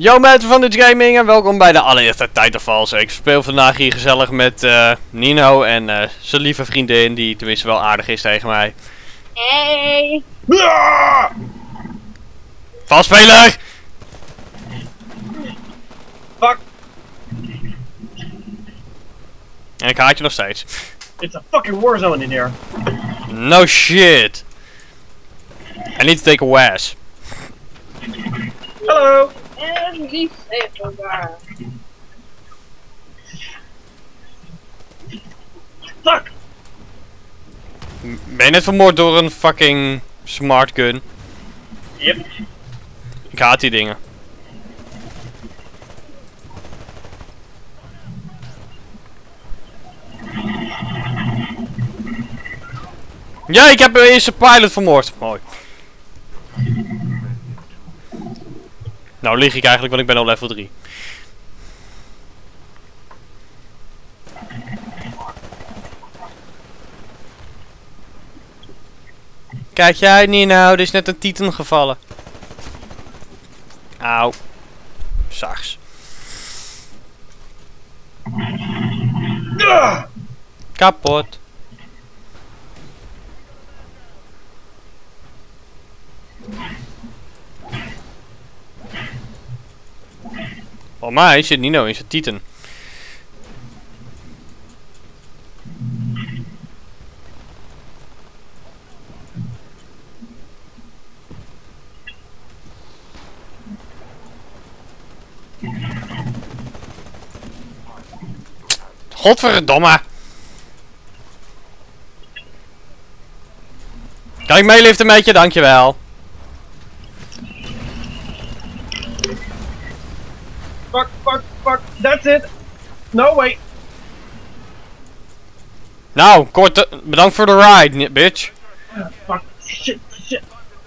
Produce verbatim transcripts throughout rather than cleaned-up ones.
Yo mensen van Dutch Gaming en welkom bij de allereerste Titanfalls. Ik speel vandaag hier gezellig met uh, Nino en uh, zijn lieve vriendin die tenminste wel aardig is tegen mij. Hey! Valspeler! Fuck! En ik haat je nog steeds. It's a fucking war zone in here. No shit! I need to take a was. Hallo! En lief even daar. Fuck! Ben je net vermoord door een fucking smart gun? Yep. Ik haat die dingen. Ja, ik heb eerst een pilot vermoord. Mooi. Nou lieg ik eigenlijk, want ik ben al level drie. Kijk jij niet nou, er is net een titan gevallen. Auw. Zags. Ah! Kapot. Volgens mij zit Nino in zijn titan. Godverdomme! Kan ik meeliften met je? Dankjewel. Fuck, fuck, fuck. That's it. No, wait. Nou, kort, bedankt voor de ride, bitch. Ah, fuck. Shit, shit.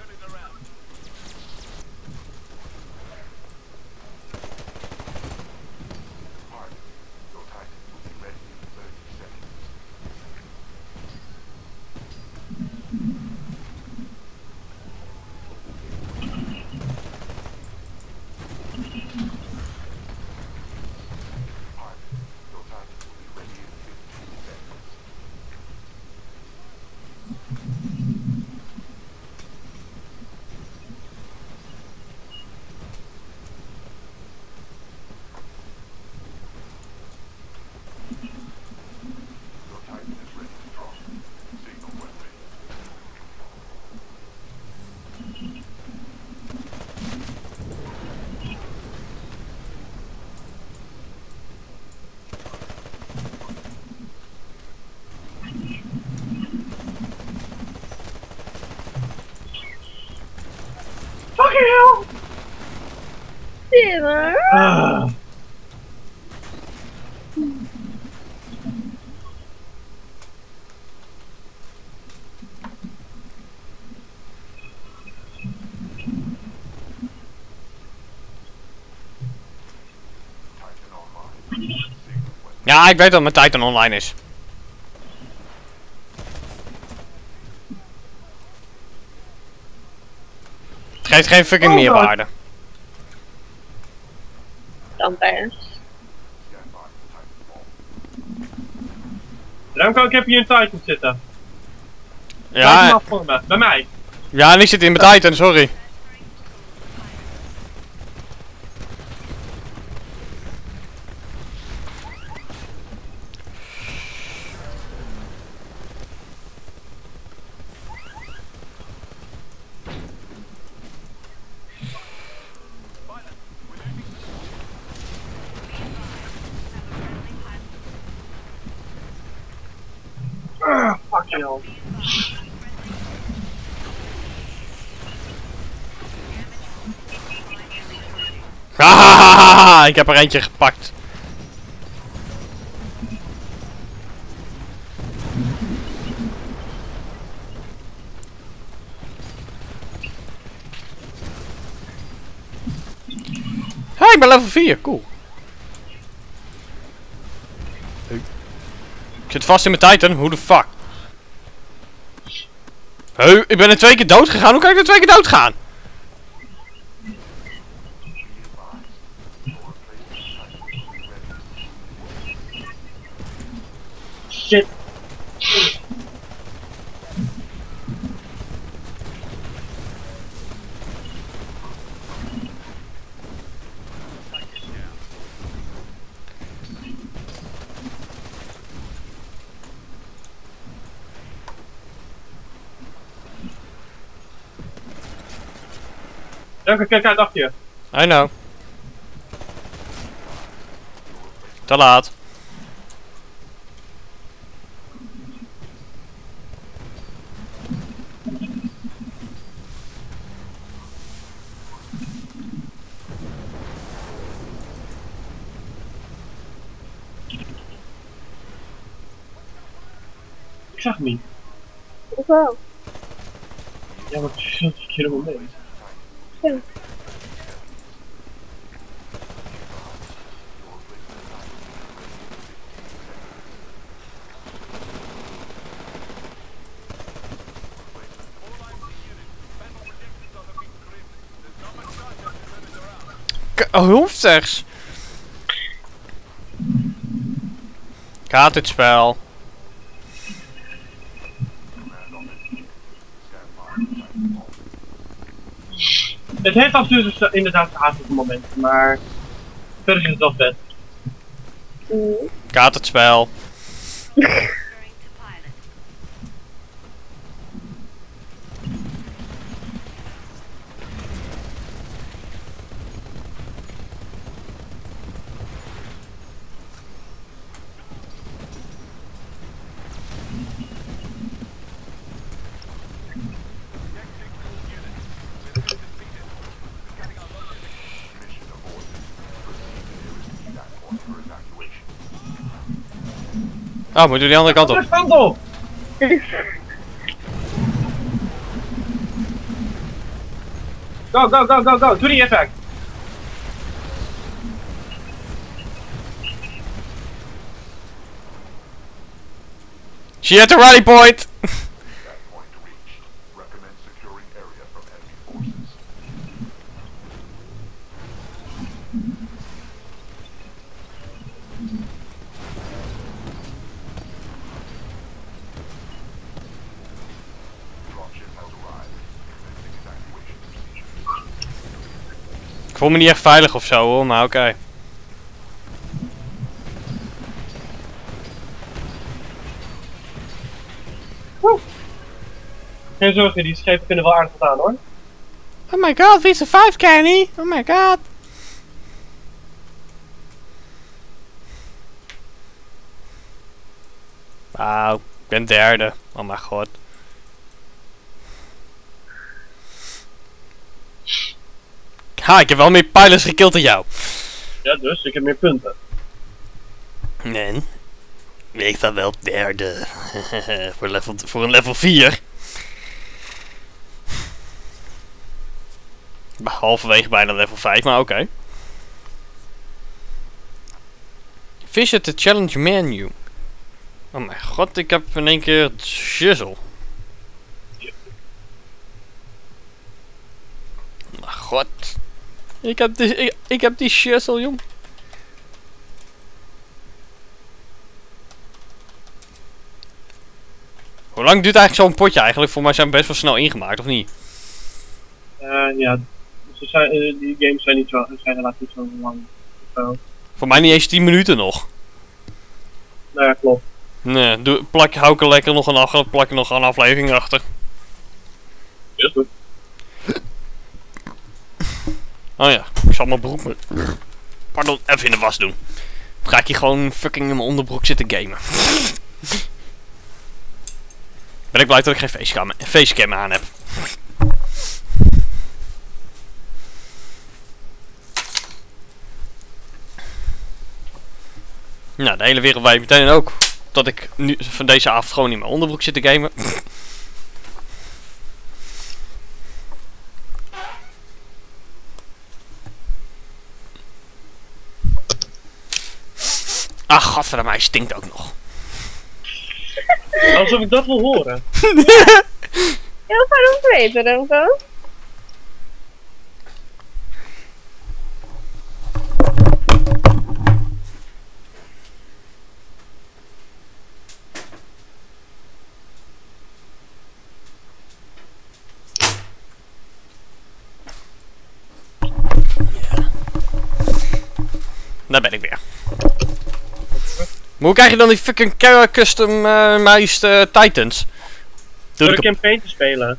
Fucking hell! Dinner? Ah. Ja, ik weet dat mijn Titan online is. Het geeft geen fucking Oh, meerwaarde. Dan best. Remco, ik heb hier een Titan zitten. Kijk hem Ja, af voor me. Bij mij. ja, en ik zit in mijn Titan, sorry. Ah, fucking hell. Hahaha, ik heb er eentje gepakt. Hé, ik ben level vier, cool. Ik zit vast in mijn Titan, hoe de fuck? Heu, ik ben er twee keer dood gegaan. Hoe kan ik er twee keer dood gaan? shit. Duncan, kijk uit achter je. I know. Te laat. Ik zag hem niet. Ik wel. Ja, maar het is een verkeerde moment. Ja. K hoofdzegs. Gaat dit spel? Het heeft af en toe inderdaad haastige momenten, maar verder is het wel vet. Mm. Gaat het spel? Oh, moet je die andere kant op? Andere kant op! Go, go, go, go, go! Doe die effect! She at the rally point! Ik voel me niet echt veilig of zo hoor, maar oké. Okay. Geen zorgen, die schepen kunnen wel aardig wat aan hoor. Oh my god, we survived, Kenny! Oh my god! Wauw, ik ben derde. Oh mijn god. Ha, ik heb wel meer pilots gekillt dan jou. Ja, dus ik heb meer punten. Nee. Ik sta wel derde. voor, level, voor een level vier. Halverwege bijna level vijf, maar oké. Okay. Visit the challenge menu. Oh mijn god, ik heb in één keer het shizzle. Oh mijn god. Ik heb die, ik, ik heb die shizzle, jong. Hoe lang duurt eigenlijk zo'n potje eigenlijk? Voor mij zijn we best wel snel ingemaakt, of niet? Uh, ja, ze zijn, uh, die games zijn niet zo, zijn helaas niet zo lang. Zo. Voor mij niet eens tien minuten nog. Nou ja, klopt. Nee, doe, plak, hou ik er lekker nog een, af, plak er nog een aflevering achter. Heel goed. Oh ja, ik zal mijn broek me... Pardon, even in de was doen. Of ga ik hier gewoon fucking in mijn onderbroek zitten gamen? Ben ik blij dat ik geen facecam, facecam aan heb. Nou, de hele wereld weet meteen ook dat ik nu van deze avond gewoon in mijn onderbroek zit te gamen. Ach, godverdomme, hij stinkt ook nog. Alsof ik dat wil horen. Heel fijn om te weten, Remco. Daar ben ik weer. Maar hoe krijg je dan die fucking custom uh, meist uh, Titans? Door de campaign te spelen.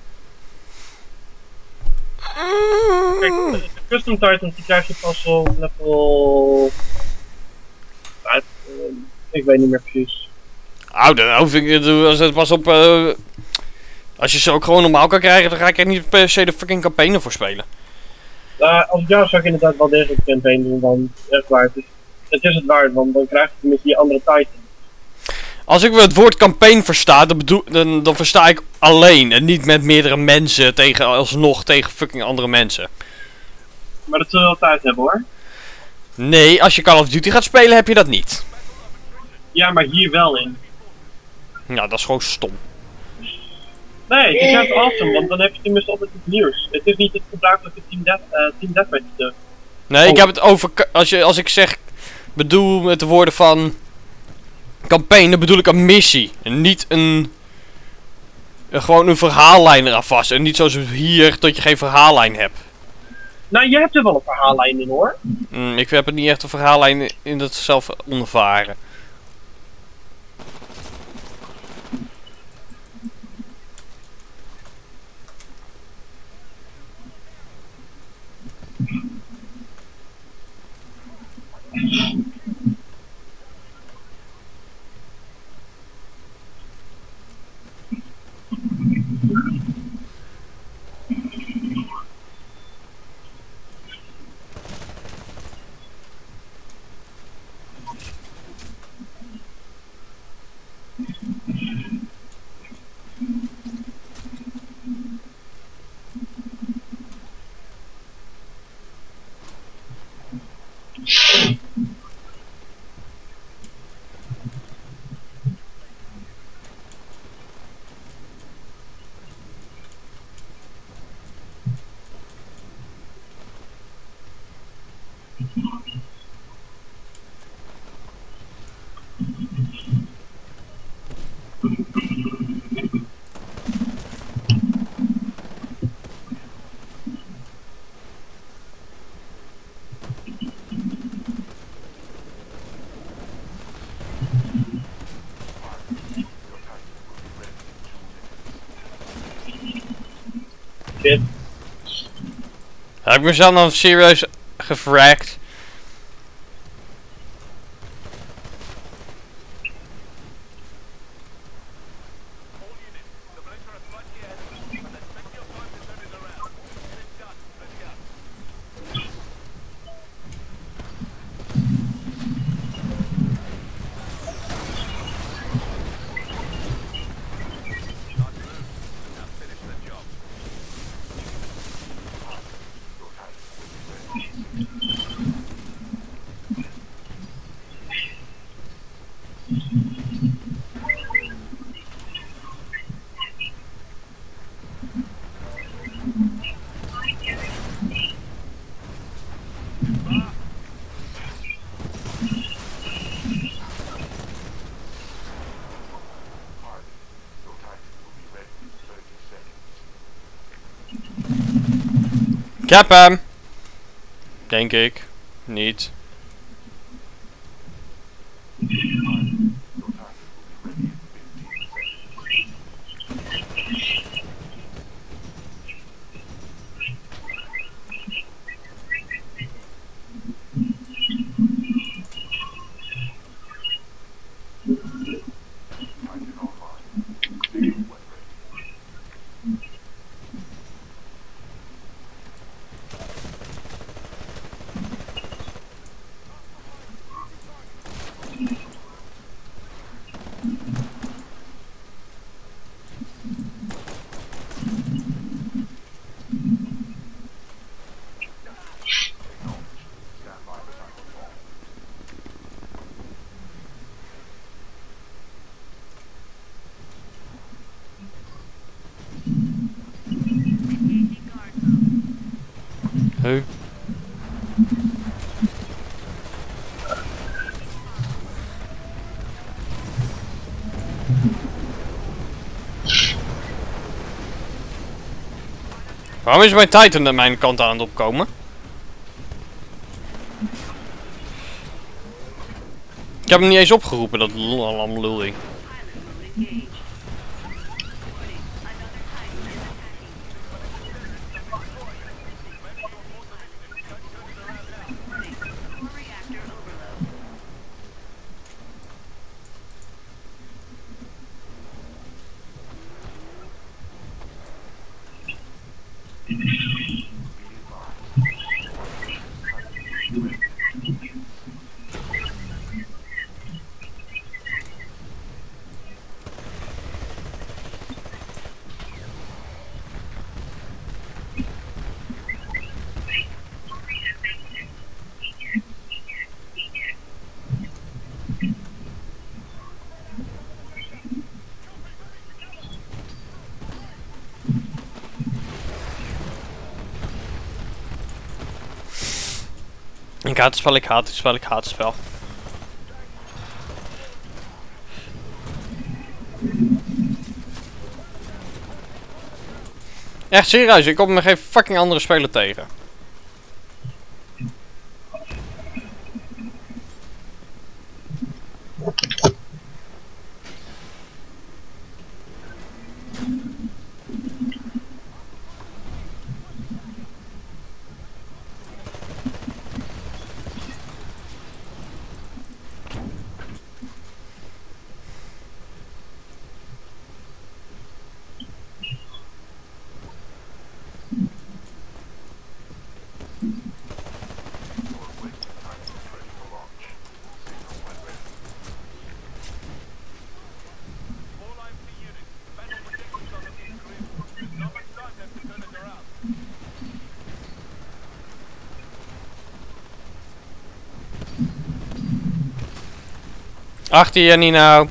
Kijk, de custom Titans die krijg je pas op level... Uh, ik weet niet meer precies. Oh, dan hoef ik als het pas op... Uh, als je ze ook gewoon normaal kan krijgen, dan ga ik er niet per se de fucking campaign voor spelen. Uh, als ik jou zou ik inderdaad wel degelijk de campaign doen, dan echt waar. Het is het, is het waard, want dan krijg je tenminste die andere Titan. Als ik het woord campaign versta, dan, bedoel, dan, dan versta ik alleen en niet met meerdere mensen tegen alsnog tegen fucking andere mensen. Maar dat zul je altijd hebben hoor. Nee, als je Call of Duty gaat spelen heb je dat niet. Ja, maar hier wel in. Ja, dat is gewoon stom. Nee, het is juist awesome, want dan heb je tenminste altijd iets nieuws. Het is niet het gebruikelijke Team, Death, uh, team Deathmatch stuk. Nee, oh. ik heb het over, als, je, als ik zeg, bedoel met de woorden van campaign, dan bedoel ik een missie. En niet een, een gewoon een verhaallijn eraan vast. En niet zoals hier, dat je geen verhaallijn hebt. Nou, je hebt er wel een verhaallijn in hoor. Mm, ik heb het niet echt een verhaallijn in dat zelf ondervaren. Shit. Heb ik mezelf dan serieus gevraagd? Ik heb hem. Denk ik. Niet. Huh? Waarom is mijn Titan aan mijn kant aan het opkomen? Ik heb hem niet eens opgeroepen, dat lam lul. Ik haat het spel, ik haat het spel, ik haat het spel. Echt serieus, ik kom me geen fucking andere speler tegen. Achter je niet nou.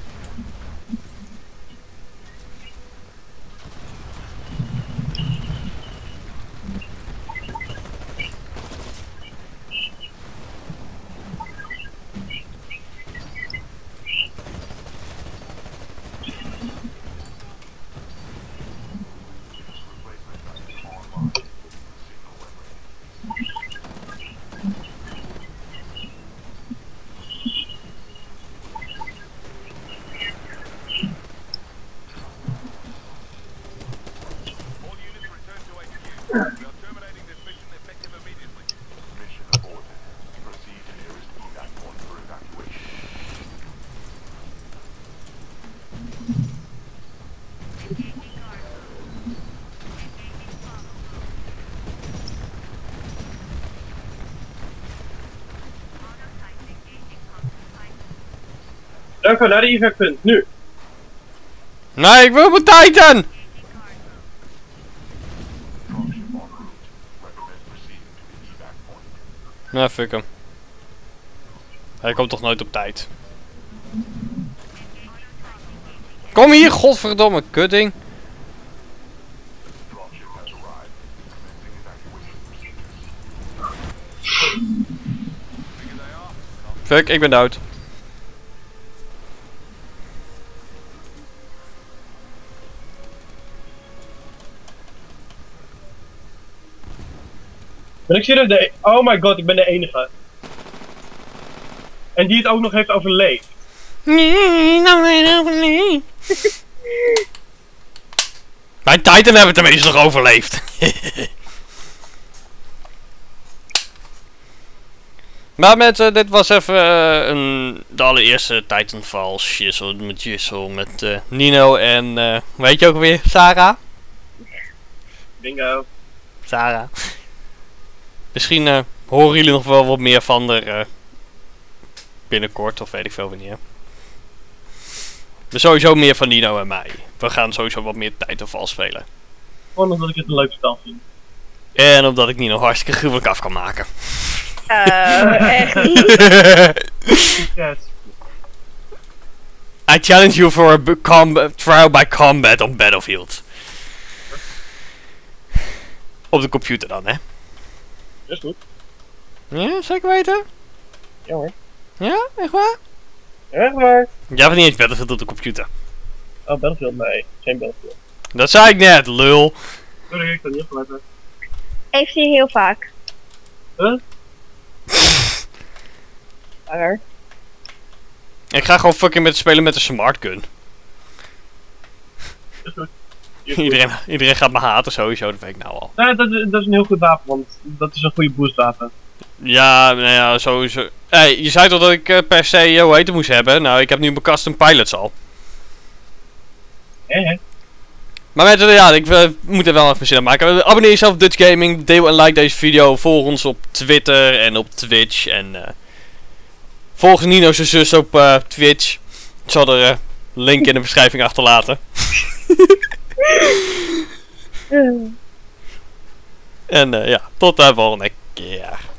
Danko, naar de evac punt, nu! Nee, ik wil mijn Titan! Nou, fuck hem. Hij komt toch nooit op tijd. Kom hier, godverdomme kutting. Fuck, ik ben dood. Ben ik serieus de e- Oh my god, ik ben de enige. En die het ook nog heeft overleefd. Nee, nou nee, overleefd. Mijn Titan hebben het tenminste nog overleefd. Maar mensen, dit was even uh, een, de allereerste Titanfall shizzle met Jizzle met uh, Nino en uh, weet je ook weer, Sarah? Bingo. Sarah. Misschien uh, horen jullie nog wel wat meer van de uh, binnenkort of weet ik veel wanneer. Maar sowieso meer van Nino en mij. We gaan sowieso wat meer Titanfall spelen. Gewoon omdat ik het een leuk spel vind. En omdat ik Nino hartstikke gruwelijk af kan maken. Uh, echt niet. Yes. I challenge you for a b- combat, trial by combat on Battlefield. Op de computer dan, hè? Dat is goed. Ja, zeker weten? Ja hoor. Ja, echt waar? Ja, echt waar. Jij hebt niet eens Battlefield op de computer. Oh, Battlefield? Nee, geen Battlefield. Dat zei ik net, lul. Sorry, ik kan niet opletten. Ik zie heel vaak. Huh? Langer. Ik ga gewoon fucking met spelen met een smart gun. Iedereen, iedereen gaat me haten sowieso, dat weet ik nou al. Ja, dat, is- dat is een heel goed wapen, want dat is een goede boostwapen. Ja, nou ja, sowieso. Hey, je zei toch dat ik eh, per se, eh, hoe heet het, moest hebben? Nou, ik heb nu mijn custom pilots al. Hé, hé. Maar mensen, ja, ik eh, moet er wel even zin aan maken. Abonneer jezelf op Dutch Gaming, deel en like deze video, volg ons op Twitter en op Twitch en eh volg Nino zijn zus op eh, Twitch. Ik zal er eh, link in de beschrijving achterlaten. En eh, ja, tot de volgende keer.